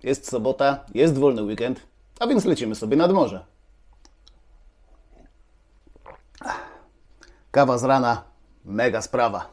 Jest sobota, jest wolny weekend, a więc lecimy sobie nad morze. Kawa z rana, mega sprawa.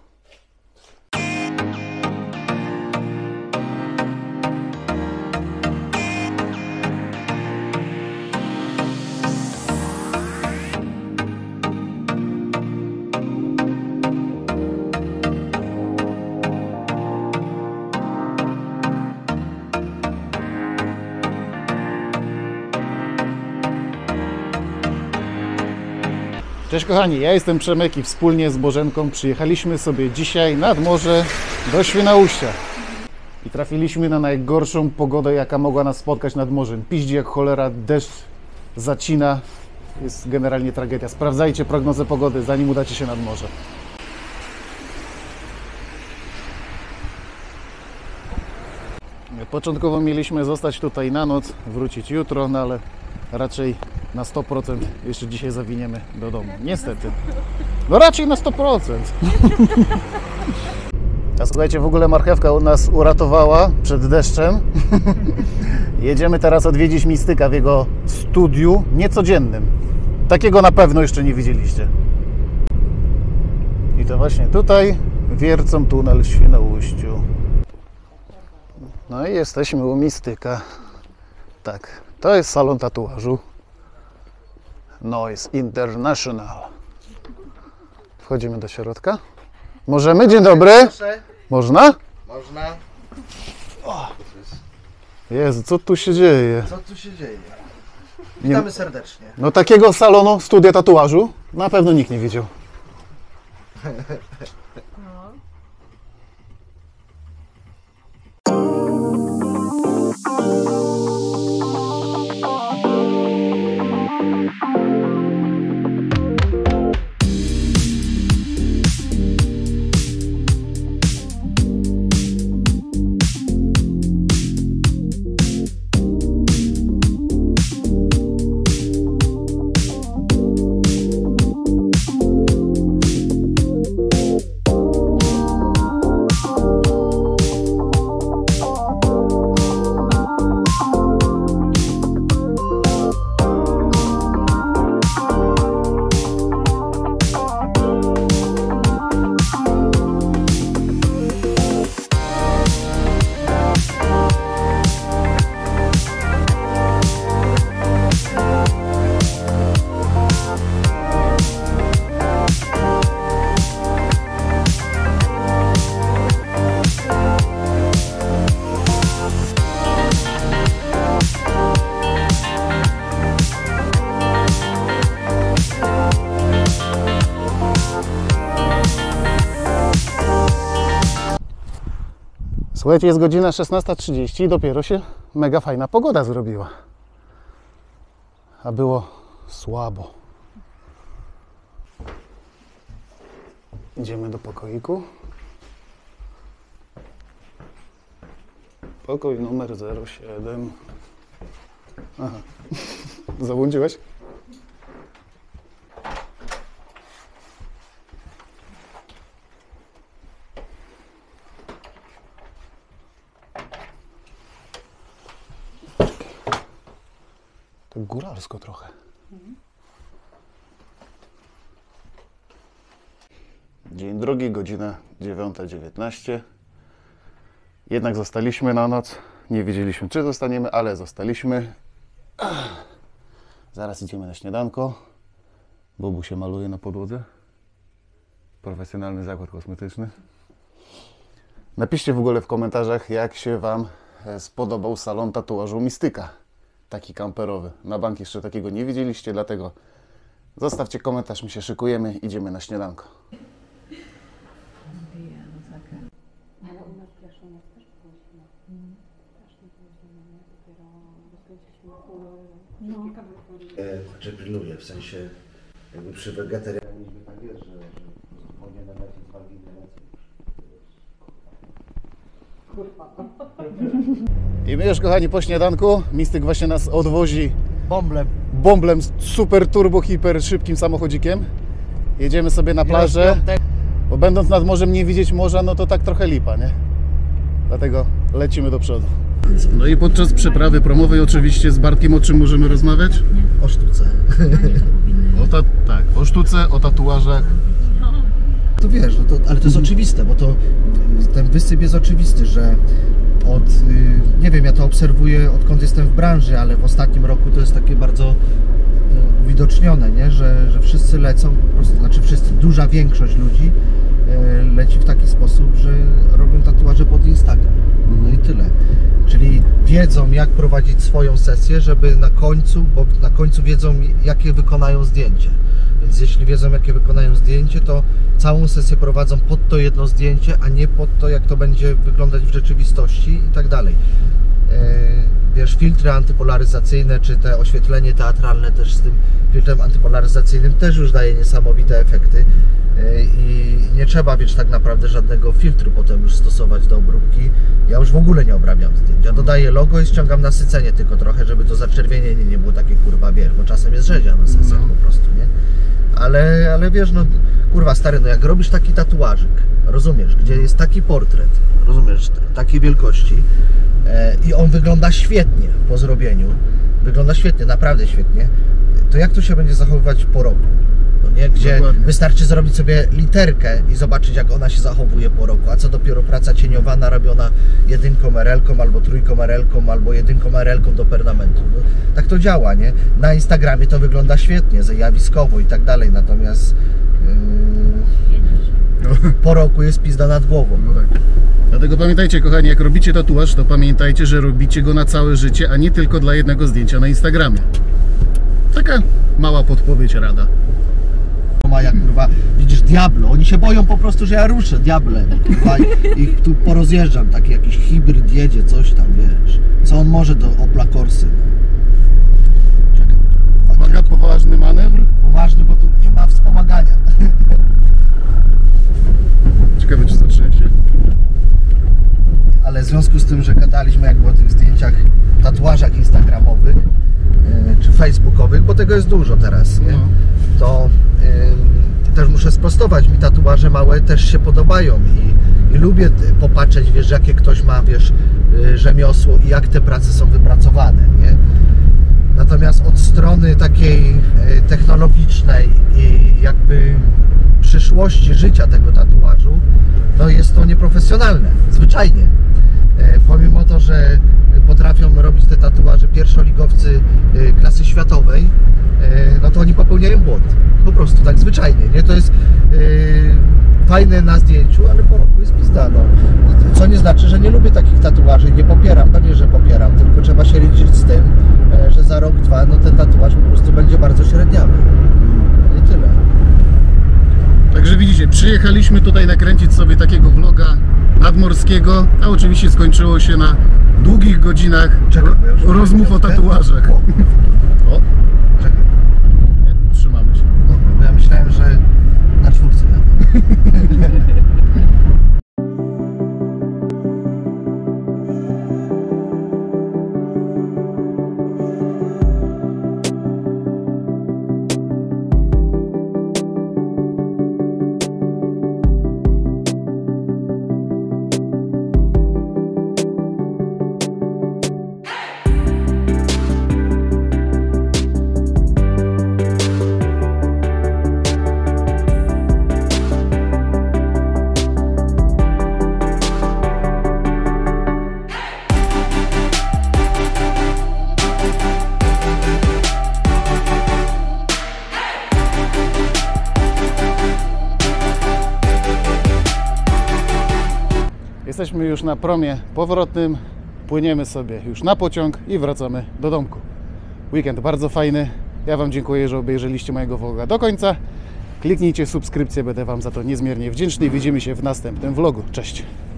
Cześć kochani, ja jestem Przemek i wspólnie z Bożenką przyjechaliśmy sobie dzisiaj nad morze do Świnoujścia. I trafiliśmy na najgorszą pogodę, jaka mogła nas spotkać nad morzem. Piździ jak cholera, deszcz zacina, jest generalnie tragedia. Sprawdzajcie prognozę pogody, zanim udacie się nad morze. Początkowo mieliśmy zostać tutaj na noc, wrócić jutro, no ale raczej na 100% jeszcze dzisiaj zawiniemy do domu. Niestety. No raczej na 100%. A słuchajcie, w ogóle marchewka nas uratowała przed deszczem. Jedziemy teraz odwiedzić Mistyka w jego studiu niecodziennym. Takiego na pewno jeszcze nie widzieliście. I to właśnie tutaj wiercą tunel w Świnoujściu. No i jesteśmy u Mistyka. Tak, to jest salon tatuażu Noise International. Wchodzimy do środka. Możemy? Dzień dobry. Proszę. Można? Można. O. Jezu, co tu się dzieje? Co tu się dzieje? Witamy serdecznie. No takiego salonu, studia tatuażu na pewno nikt nie widział. Słuchajcie, jest godzina 16:30 i dopiero się mega fajna pogoda zrobiła. A było słabo. Idziemy do pokoiku. Pokój numer 07. Aha. Zabłądziłeś? Tak góralsko trochę. Dzień drugi, godzina 9:19. Jednak zostaliśmy na noc. Nie wiedzieliśmy, czy zostaniemy, ale zostaliśmy. Zaraz idziemy na śniadanko. Bobu się maluje na podłodze. Profesjonalny zakład kosmetyczny. Napiszcie w ogóle w komentarzach, jak się Wam spodobał salon tatuażu Mistyka. Taki kamperowy. Na bank jeszcze takiego nie widzieliście, dlatego zostawcie komentarz, my się szykujemy, idziemy na śniadanko. Ale u nas zresztą jak też było zimno. Też nie było zimno, nie? Dopiero rozkręciliśmy Czy pilnuje, w sensie jakby przy wegetarianizmie tak jest, że powinien lecieć z wagi I my już, kochani, po śniadanku. Mistyk właśnie nas odwozi bąblem z super turbo, hiper szybkim samochodzikiem. Jedziemy sobie na plażę, bo będąc nad morzem nie widzieć morza, no to tak trochę lipa, nie? Dlatego lecimy do przodu. bardzo. No i podczas przeprawy promowej oczywiście z Bartkiem o czym możemy rozmawiać? O sztuce. Tak, o sztuce, o tatuażach. To wiesz, no ale to jest oczywiste, bo to ten wysyp jest oczywisty, że nie wiem, ja to obserwuję odkąd jestem w branży, ale w ostatnim roku to jest takie bardzo uwidocznione, nie? Że wszyscy lecą, po prostu, znaczy wszyscy, duża większość ludzi leci w taki sposób, że robią tatuaże pod Instagram. No i tyle. Czyli wiedzą, jak prowadzić swoją sesję, żeby bo na końcu wiedzą, jakie wykonają zdjęcie. Więc jeśli wiedzą, jakie wykonają zdjęcie, to całą sesję prowadzą pod to jedno zdjęcie, a nie pod to, jak to będzie wyglądać w rzeczywistości i tak dalej. Wiesz, filtry antypolaryzacyjne, czy te oświetlenie teatralne też z tym filtrem antypolaryzacyjnym też już daje niesamowite efekty. I nie trzeba, wiesz, tak naprawdę żadnego filtru potem już stosować do obróbki. Ja już w ogóle nie obrabiam zdjęć. Ja dodaję logo i ściągam nasycenie tylko trochę, żeby to zaczerwienienie nie było takie, kurwa, wiesz, bo czasem jest rzezia na sesjach po prostu, nie? Ale wiesz, no kurwa stary, no jak robisz taki tatuażyk, rozumiesz, gdzie jest taki portret, rozumiesz, takiej wielkości i on wygląda świetnie po zrobieniu, wygląda świetnie, naprawdę świetnie, to jak to się będzie zachowywać po roku? No nie, gdzie dokładnie. Wystarczy zrobić sobie literkę i zobaczyć, jak ona się zachowuje po roku, a co dopiero praca cieniowana robiona jedynką RL-ką, albo trójką RL-ką, albo jedynką RL-ką do permanentu. No, tak to działa, nie? Na Instagramie to wygląda świetnie, zjawiskowo i tak dalej, natomiast po roku jest pizda nad głową. No tak. Dlatego pamiętajcie, kochani, jak robicie tatuaż, to pamiętajcie, że robicie go na całe życie, a nie tylko dla jednego zdjęcia na Instagramie. Taka mała podpowiedź, rada. Jak kurwa, widzisz Diablo, oni się boją po prostu, że ja ruszę Diablem, kurwa, ich tu porozjeżdżam, taki jakiś hybryd jedzie, coś tam, wiesz, co on może do Opla Corsy. Czekaj. Uwaga, poważny manewr. Poważny, bo tu nie ma wspomagania. Ciekawe, czy zacznie się? Ale w związku z tym, że gadaliśmy jakby o tych zdjęciach, tatuażach instagramowych, czy facebookowych, bo tego jest dużo teraz, nie? To też muszę sprostować, mi tatuaże małe też się podobają i lubię popatrzeć, wiesz, jakie ktoś ma, wiesz, rzemiosło i jak te prace są wypracowane, nie? Natomiast od strony takiej technologicznej i jakby przyszłości życia tego tatuażu, no jest to nieprofesjonalne, zwyczajnie. Pomimo to, że potrafią robić te tatuaże pierwszoligowcy klasy światowej, no to oni popełniają błąd. Po prostu tak zwyczajnie, nie? To jest fajne na zdjęciu, ale po roku jest pizda, no. Co nie znaczy, że nie lubię takich tatuaży, nie popieram, pewnie, że popieram, tylko trzeba się liczyć z tym, że za rok, dwa, no ten tatuaż po prostu będzie bardzo średniawy. I tyle. Także widzicie, przyjechaliśmy tutaj nakręcić sobie takiego vloga nadmorskiego, a oczywiście skończyło się na długich godzinach rozmów o tatuażach. O, czekaj. Nie, trzymamy się. Dobra, bo ja myślałem, że na czwórce jadę. Jesteśmy już na promie powrotnym, płyniemy sobie już na pociąg i wracamy do domku. Weekend bardzo fajny. Ja Wam dziękuję, że obejrzeliście mojego vloga do końca. Kliknijcie subskrypcję, będę Wam za to niezmiernie wdzięczny i widzimy się w następnym vlogu. Cześć!